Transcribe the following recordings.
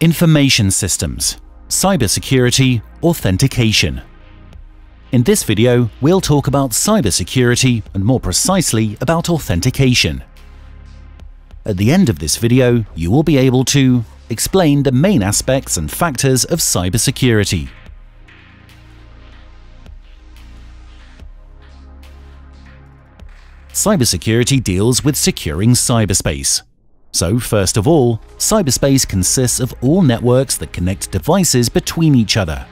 Information systems, cybersecurity, authentication. In this video, we'll talk about cybersecurity and more precisely about authentication. At the end of this video, you will be able to explain the main aspects and factors of cybersecurity. Cybersecurity deals with securing cyberspace. So, first of all, cyberspace consists of all networks that connect devices between each other.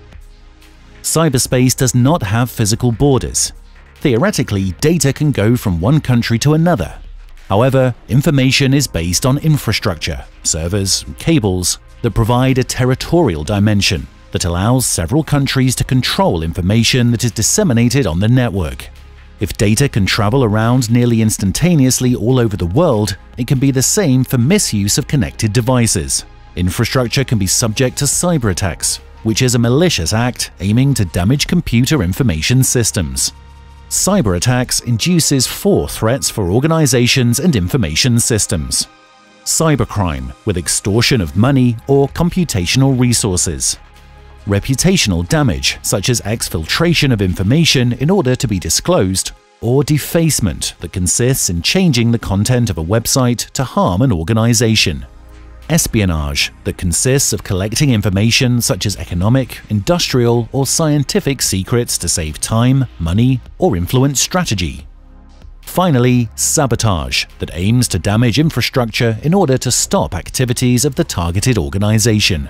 Cyberspace does not have physical borders. Theoretically, data can go from one country to another. However, information is based on infrastructure, servers, and cables that provide a territorial dimension that allows several countries to control information that is disseminated on the network. If data can travel around nearly instantaneously all over the world, it can be the same for misuse of connected devices. Infrastructure can be subject to cyberattacks, which is a malicious act aiming to damage computer information systems. Cyberattacks induces four threats for organizations and information systems. Cybercrime, with extortion of money or computational resources. Reputational damage, such as exfiltration of information in order to be disclosed, or defacement that consists in changing the content of a website to harm an organization. Espionage, that consists of collecting information such as economic, industrial, or scientific secrets to save time, money, or influence strategy. Finally, sabotage, that aims to damage infrastructure in order to stop activities of the targeted organization.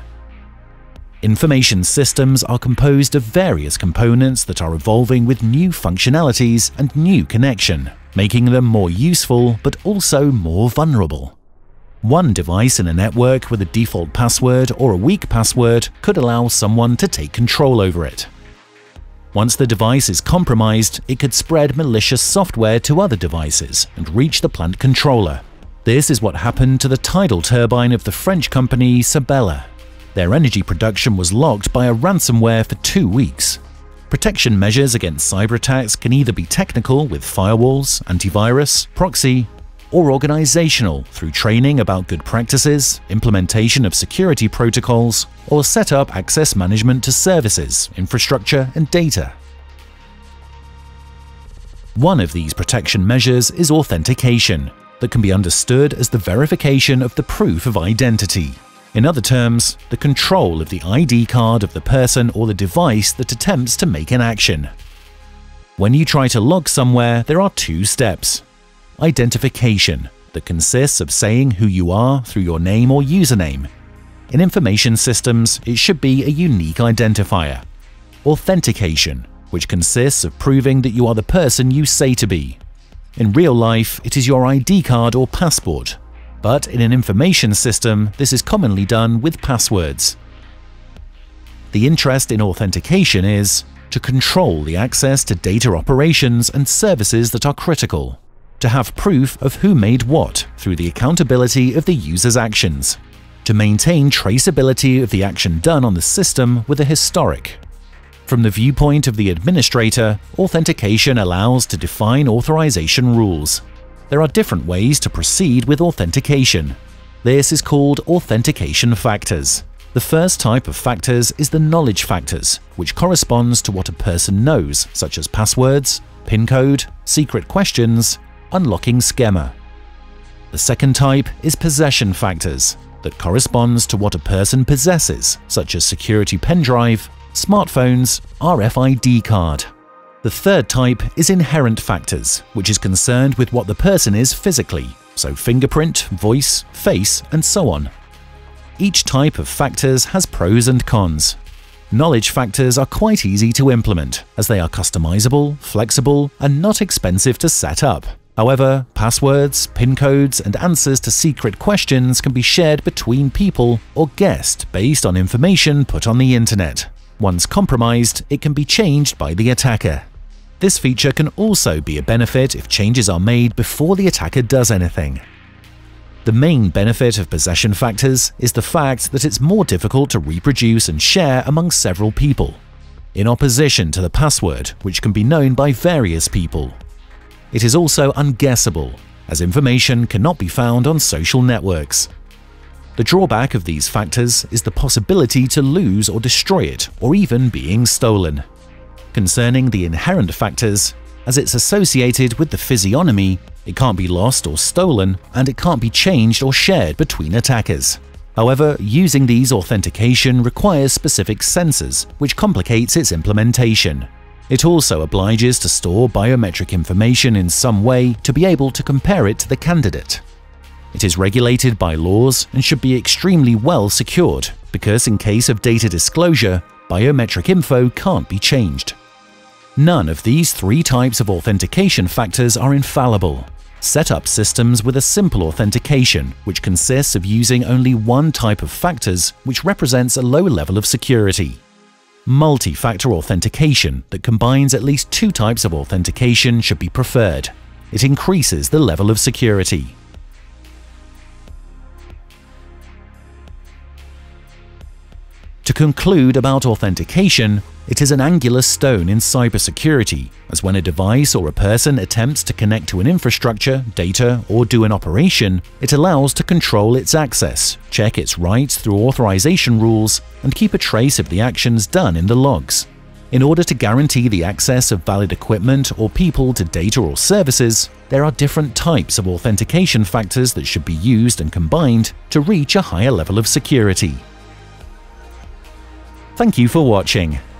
Information systems are composed of various components that are evolving with new functionalities and new connection, making them more useful but also more vulnerable. One device in a network with a default password or a weak password could allow someone to take control over it. Once the device is compromised, it could spread malicious software to other devices and reach the plant controller. This is what happened to the tidal turbine of the French company Sabella. Their energy production was locked by a ransomware for 2 weeks. Protection measures against cyberattacks can either be technical with firewalls, antivirus, proxy, or organizational through training about good practices, implementation of security protocols, or set up access management to services, infrastructure, and data. One of these protection measures is authentication, that can be understood as the verification of the proof of identity. In other terms, the control of the ID card of the person or the device that attempts to make an action. When you try to log somewhere, there are 2 steps. Identification, that consists of saying who you are through your name or username. In information systems, it should be a unique identifier. Authentication, which consists of proving that you are the person you say to be. In real life, it is your ID card or passport. But in an information system, this is commonly done with passwords. The interest in authentication is to control the access to data operations and services that are critical, to have proof of who made what through the accountability of the user's actions, to maintain traceability of the action done on the system with a historic. From the viewpoint of the administrator, authentication allows to define authorization rules. There are different ways to proceed with authentication. This is called authentication factors. The first type of factors is the knowledge factors, which corresponds to what a person knows, such as passwords, PIN code, secret questions, unlocking schema. The second type is possession factors, that corresponds to what a person possesses, such as security pen drive, smartphones, RFID card. The third type is inherent factors, which is concerned with what the person is physically, so fingerprint, voice, face, and so on. Each type of factors has pros and cons. Knowledge factors are quite easy to implement, as they are customizable, flexible, and not expensive to set up. However, passwords, PIN codes, and answers to secret questions can be shared between people or guessed based on information put on the internet. Once compromised, it can be changed by the attacker. This feature can also be a benefit if changes are made before the attacker does anything. The main benefit of possession factors is the fact that it's more difficult to reproduce and share among several people, in opposition to the password, which can be known by various people. It is also unguessable, as information cannot be found on social networks. The drawback of these factors is the possibility to lose or destroy it, or even being stolen. Concerning the inherent factors, as it's associated with the physiognomy, it can't be lost or stolen, and it can't be changed or shared between attackers. However, using these authentication requires specific sensors, which complicates its implementation. It also obliges to store biometric information in some way to be able to compare it to the candidate. It is regulated by laws and should be extremely well secured, because in case of data disclosure, biometric info can't be changed. None of these three types of authentication factors are infallible. Set up systems with a simple authentication, which consists of using only one type of factors, which represents a low level of security. Multi-factor authentication that combines at least two types of authentication should be preferred. It increases the level of security. To conclude about authentication, it is an angular stone in cybersecurity, as when a device or a person attempts to connect to an infrastructure, data, or do an operation, it allows to control its access, check its rights through authorization rules, and keep a trace of the actions done in the logs. In order to guarantee the access of valid equipment or people to data or services, there are different types of authentication factors that should be used and combined to reach a higher level of security. Thank you for watching.